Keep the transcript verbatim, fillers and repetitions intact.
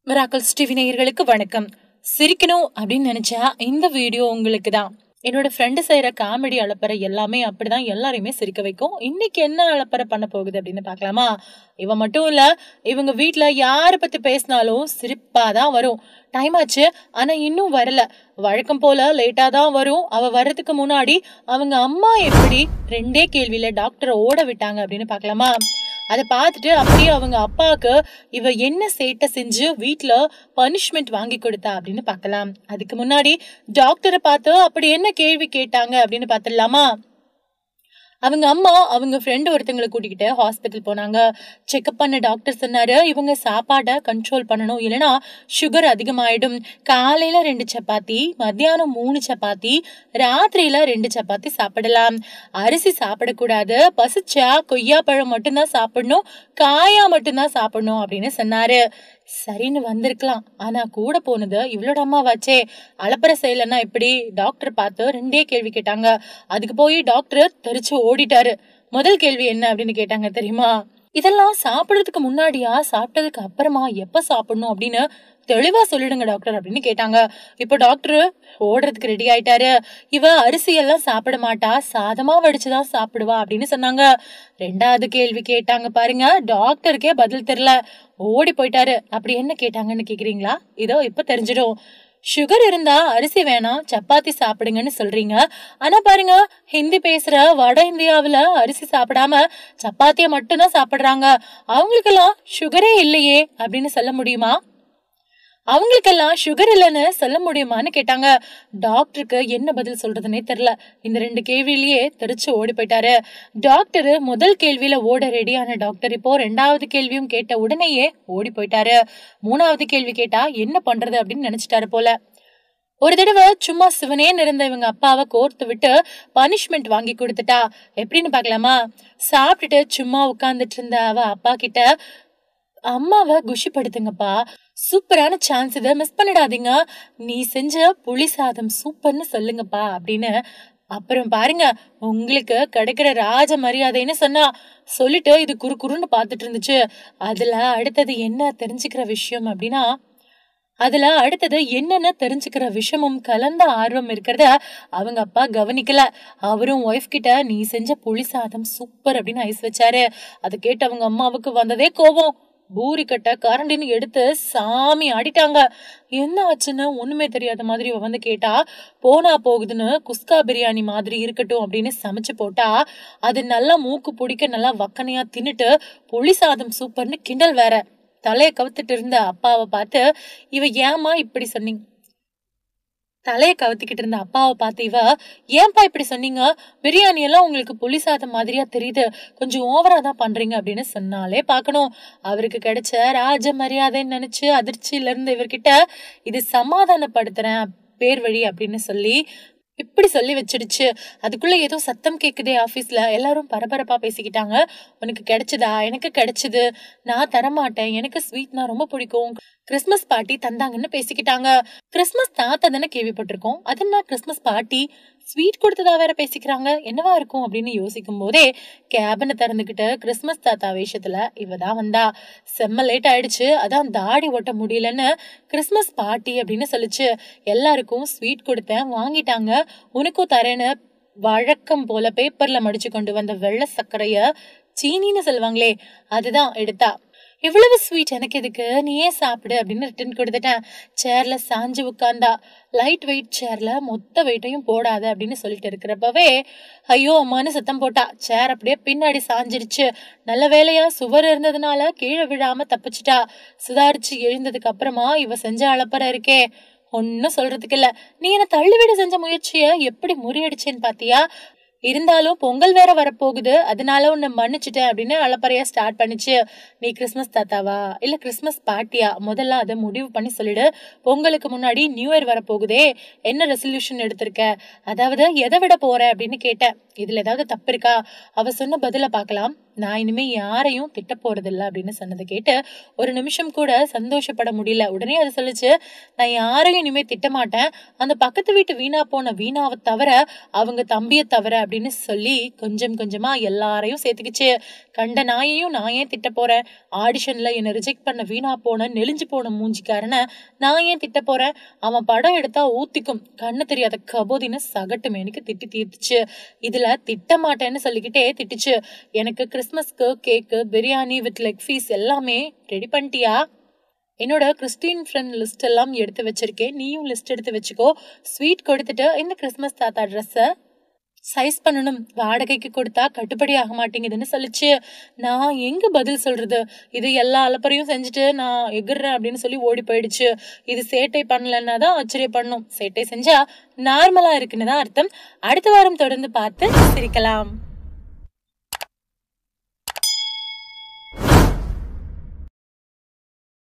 Miracles TV நேயர்களுக்கு வணக்கம். சிரிக்கணும் அப்படின்னு நினைச்சா இந்த வீடியோ உங்களுக்கு தான். என்னோட ஃப்ரெண்டு செய்யற காமெடி அலப்பறை எல்லாமே அப்படிதான் எல்லாரையுமே சிரிக்க வைக்கும். இன்னைக்கு என்ன அலப்பறை பண்ண போகுது அப்படின்னு பாக்கலாமா? இவ மட்டும் இல்ல, இவங்க வீட்டுல யார பத்தி பேசினாலும் சிரிப்பாதான் வரும். டைம் ஆச்சு, ஆனா இன்னும் வரல. வழக்கம் போல லேட்டா தான் வரும். அவ வர்றதுக்கு முன்னாடி அவங்க அம்மா எப்படி ரெண்டே கேள்வியில டாக்டரை ஓட விட்டாங்க அப்படின்னு பாக்கலாமா? அதை பார்த்துட்டு அப்படியே அவங்க அப்பாவுக்கு இவ என்ன சேட்டை செஞ்சு வீட்டுல பனிஷ்மெண்ட் வாங்கி கொடுத்தா அப்படின்னு பாக்கலாம். அதுக்கு முன்னாடி டாக்டரை பார்த்து அப்படி என்ன கேள்வி கேட்டாங்க அப்படின்னு பாத்துடலாமா? அவங்க அம்மா அவங்க ஃப்ரெண்டு ஒருத்தங்களை கூட்டிக்கிட்டு ஹாஸ்பிட்டல் போனாங்க. செக்அப் பண்ண டாக்டர் சொன்னாரு, இவங்க சாப்பாடை கண்ட்ரோல் பண்ணணும், இல்லைன்னா சுகர் அதிகமாயிடும். காலையில ரெண்டு சப்பாத்தி, மத்தியானம் மூணு சப்பாத்தி, ராத்திரியில ரெண்டு சப்பாத்தி சாப்பிடலாம். அரிசி சாப்பிடக்கூடாது. பசிச்சா கொய்யா பழம் மட்டும்தான் சாப்பிடணும், காயா மட்டும்தான் சாப்பிடணும் அப்படின்னு சொன்னாரு. சரின்னு வந்திருக்கலாம், ஆனா கூட போனது இவளோட அம்மாவாச்சே. அலப்பற செய்யலன்னா எப்படி? டாக்டர் பார்த்து ரெண்டே கேள்வி கேட்டாங்க. அதுக்கு போய் டாக்டர் தெரிச்சு ஓடிட்டாரு. முதல் கேள்வி என்ன அப்படின்னு கேட்டாங்க தெரியுமா? இதெல்லாம் சாப்பிடறதுக்கு முன்னாடியா சாப்பிட்டதுக்கு அப்புறமா எப்ப சாப்பிடணும் அப்படின்னு தெளிவா சொல்லிடுங்க டாக்டர் அப்படின்னு கேட்டாங்க. இப்ப டாக்டர் ஓடுறதுக்கு ரெடி ஆயிட்டாரு. இவ அரிசி எல்லாம் சாப்பிட மாட்டா, சாதமா வடிச்சுதான் சாப்பிடுவா அப்படின்னு சொன்னாங்க. ரெண்டாவது கேள்வி கேட்டாங்க பாருங்க, டாக்டருக்கே பதில் தெரியல, ஓடி போயிட்டாரு. அப்படி என்ன கேட்டாங்கன்னு கேக்குறீங்களா? இதோ இப்ப தெரிஞ்சிடும். சுகர் இருந்தா அரிசி வேணாம், சப்பாத்தி சாப்பிடுங்கன்னு சொல்றீங்க. ஆனா பாருங்க, ஹிந்தி பேசுற வட இந்தியாவில அரிசி சாப்பிடாம சப்பாத்திய மட்டும்தான் சாப்பிடுறாங்க. அவங்களுக்கெல்லாம் சுகரே இல்லையே அப்படின்னு சொல்ல முடியுமா? அவங்களுக்கெல்லாம் சுகர் இல்லைன்னு சொல்ல முடியுமான்னு கேட்டாங்க. டாக்டருக்கு என்ன பதில் சொல்றதுன்னே தெரியல. இந்த ரெண்டு கேள்வியிலேயே தெரிச்சு ஓடி போயிட்டாரு. டாக்டர் முதல் கேள்வியில ஓட ரெடியான டாக்டர் இப்போ ரெண்டாவது கேள்வியும் கேட்ட உடனேயே ஓடி போயிட்டாரு. மூணாவது கேள்வி கேட்டா என்ன பண்றது அப்படின்னு நினைச்சிட்டாரு போல. ஒரு தடவை சும்மா சிவனே இருந்த இவங்க அப்பாவை கோர்த்து விட்டு பனிஷ்மெண்ட் வாங்கி கொடுத்துட்டா. எப்படின்னு பாக்கலாமா? சாப்பிட்டுட்டு சும்மா உட்கார்ந்துட்டு இருந்த அவ அப்பா கிட்ட, அம்மாவை குஷிப்படுத்துங்கப்பா, சூப்பரான சான்ஸ், இதை மிஸ் பண்ணிடாதீங்க, நீ செஞ்ச புளி சாதம் சூப்பர்னு சொல்லுங்கப்பா அப்படின்னு. அப்புறம் பாருங்க, உங்களுக்கு கிடைக்கிற ராஜ மரியாதைன்னு சொன்னா. சொல்லிட்டு இது குறு குறுன்னு பாத்துட்டு இருந்துச்சு. அதுல அடுத்தது என்ன தெரிஞ்சுக்கிற விஷயம் அப்படின்னா, அதுல அடுத்தது என்னென்ன தெரிஞ்சுக்கிற விஷயமும் கலந்த ஆர்வம் இருக்கிறத அவங்க அப்பா கவனிக்கல. அவரும் ஒய்ஃப் கிட்ட நீ செஞ்ச புளி சாதம் சூப்பர் அப்படின்னு ஐஸ் வச்சாரு. அதை கேட்டு அவங்க அம்மாவுக்கு வந்ததே கோபம். பூரி கட்ட கரண்டின்னு எடுத்து சாமி ஆடிட்டாங்க. என்ன ஆச்சுன்னு ஒண்ணுமே தெரியாத மாதிரி வந்து கேட்டா, போனா போகுதுன்னு குஸ்கா பிரியாணி மாதிரி இருக்கட்டும் அப்படின்னு சமைச்சு போட்டா, அது நல்லா மூக்கு பிடிக்க நல்லா வக்கனையா தின்னுட்டு புளி சாதம் சூப்பர்னு கிண்டல் வேற. தலைய கவுத்துட்டு இருந்த அப்பாவை பார்த்து இவ ஏமா இப்படி சொன்னீங்க தலைய கவுத்திக்கிட்டு இருந்த அப்பாவை பார்த்து இவ, ஏன்பா இப்படி சொன்னீங்க? பிரியாணி எல்லாம் உங்களுக்கு புளி சாதம் மாதிரியா தெரியுது, கொஞ்சம் ஓவரா தான் பண்றீங்க அப்படின்னு சொன்னாலே பாக்கணும். அவருக்கு கிடைச்ச ராஜ மரியாதைன்னு நினைச்சு அதிர்ச்சியில இருந்து இவர்கிட்ட இது சமாதானப்படுத்துறேன் பேர் வழி அப்படின்னு சொல்லி இப்படி சொல்லி வச்சிடுச்சு. அதுக்குள்ள ஏதோ சத்தம் கேக்குதே ஆபீஸ்ல. எல்லாரும் பரபரப்பா பேசிக்கிட்டாங்க. உனக்கு கிடைச்சதா? எனக்கு கிடைச்சது, நான் தரமாட்டேன், எனக்கு ஸ்வீட்னா ரொம்ப பிடிக்கும், கிறிஸ்துமஸ் பார்ட்டி தந்தாங்கன்னு பேசிக்கிட்டாங்க. கிறிஸ்துமஸ் தாத்தா தானே கேள்விப்பட்டிருக்கோம், அது என்ன கிறிஸ்துமஸ் பார்ட்டி, ஸ்வீட் கொடுத்ததா வேற பேசிக்கிறாங்க, என்னவா இருக்கும் அப்படின்னு யோசிக்கும் போதே கேபினை திறந்துகிட்டு கிறிஸ்துமஸ் தாத்தா வேஷத்துல இவதான் வந்தா. செம்ம லேட் ஆயிடுச்சு, அதான் தாடி ஓட்ட முடியலன்னு கிறிஸ்துமஸ் பார்ட்டி அப்படின்னு சொல்லிச்சு. எல்லாருக்கும் ஸ்வீட் கொடுத்தேன், வாங்கிட்டாங்க, உனக்கும் தரேன்னு வழக்கம் போல பேப்பர்ல மடிச்சு கொண்டு வந்த வெள்ளை சர்க்கரைய, சீனின்னு சொல்லுவாங்களே, அதுதான் எடுத்தா. இவ்வளவு ஸ்வீட் எனக்கு எதுக்கு, நீயே சாப்பிடு அப்படின்னு ரிட்டர்ன் கொடுத்துட்டேன். சேர்ல சாஞ்சு உட்கார்ந்தா. லைட் வெயிட் சேர்ல மொத்த வெயிட்டையும் போடாத அப்படின்னு சொல்லிட்டு இருக்கிறப்பவே ஐயோ அம்மான்னு சத்தம் போட்டா. சேர் அப்படியே பின்னாடி சாஞ்சிருச்சு. நல்ல வேலையா சுவர் இருந்ததுனால கீழே விழாம தப்பிச்சுட்டா. சுதாரிச்சு எழுந்ததுக்கு அப்புறமா இவ செஞ்ச அலப்பற இருக்கே, ஒன்னும் சொல்றதுக்கு இல்ல. நீ என்ன தள்ளுவிட செஞ்ச முயற்சிய எப்படி முறியடிச்சேன்னு பாத்தியா? இருந்தாலும் பொங்கல் வேற வரப்போகுது, அதனால உன்னை மன்னிச்சுட்டேன் அப்படின்னு அலப்பறையா ஸ்டார்ட் பண்ணிச்சு. நீ கிறிஸ்துமஸ் தாத்தாவா இல்ல கிறிஸ்துமஸ் பார்ட்டியா? முதல்ல அதை முடிவு பண்ணி சொல்லிடு. பொங்கலுக்கு முன்னாடி நியூ இயர் வரப்போகுதே, என்ன ரெசல்யூஷன் எடுத்திருக்க, அதாவது எதை விட போற அப்படின்னு கேட்டேன். இதுல ஏதாவது தப்பு இருக்கா? அவ சொன்ன பதில பாக்கலாம். நான் இனிமே யாரையும் திட்ட போறது இல்ல அப்படின்னு சொன்னதை கேட்டு ஒரு நிமிஷம் கூட சந்தோஷப்பட முடியல. உடனே அது சொல்லிச்சு, நான் யாரையும் இனிமே திட்ட மாட்டேன், அந்த பக்கத்து வீட்டு வீணா போன வீணாவை தவிர, அவங்க தம்பியை தவிர அப்படின்னு சொல்லி கொஞ்சம் கொஞ்சமா எல்லாரையும் சேர்த்துக்கிச்சு. கண்ட நாயையும் நான் ஏன் திட்ட போறேன், ஆடிஷன்ல என்னை ரிஜெக்ட் பண்ண வீணா போன நெளிஞ்சு போன மூஞ்சிக்காரன நான் ஏன் திட்ட போறேன், அவன் படம் எடுத்தா ஊத்திக்கும் கண்ணு தெரியாத கபோதின்னு சகட்டுமேனுக்கு திட்டி தீர்த்துச்சு. இதுல திட்ட மாட்டேன்னு சொல்லிக்கிட்டே திட்டுச்சு. எனக்கு கிறிஸ்மஸ்க்கு cake, biryani with leg piece எல்லாமே ரெடி பண்ணிட்டியா? என்னோட கிறிஸ்டின் ஃப்ரெண்ட் லிஸ்ட் எல்லாம் எடுத்து வச்சிருக்கேன், நீயும் லிஸ்ட் எடுத்து வச்சுக்கோ. ஸ்வீட் கொடுத்துட்டு இந்த கிறிஸ்மஸ் தாத்தா ட்ரெஸ்ஸை சைஸ் பண்ணணும், வாடகைக்கு கொடுத்தா கட்டுப்படி ஆக மாட்டேங்குதுன்னு சொல்லிச்சு. நான் எங்க பதில் சொல்றது, இது எல்லா அலப்பறையும் செஞ்சுட்டு நான் எகுறேன் அப்படின்னு சொல்லி ஓடி போயிடுச்சு. இது சேட்டை பண்ணலன்னா தான் ஆச்சரியப்படணும், சேட்டை செஞ்சா நார்மலா இருக்குன்னு தான் அர்த்தம். அடுத்த வாரம் தொடர்ந்து பார்த்து சிரிக்கலாம்.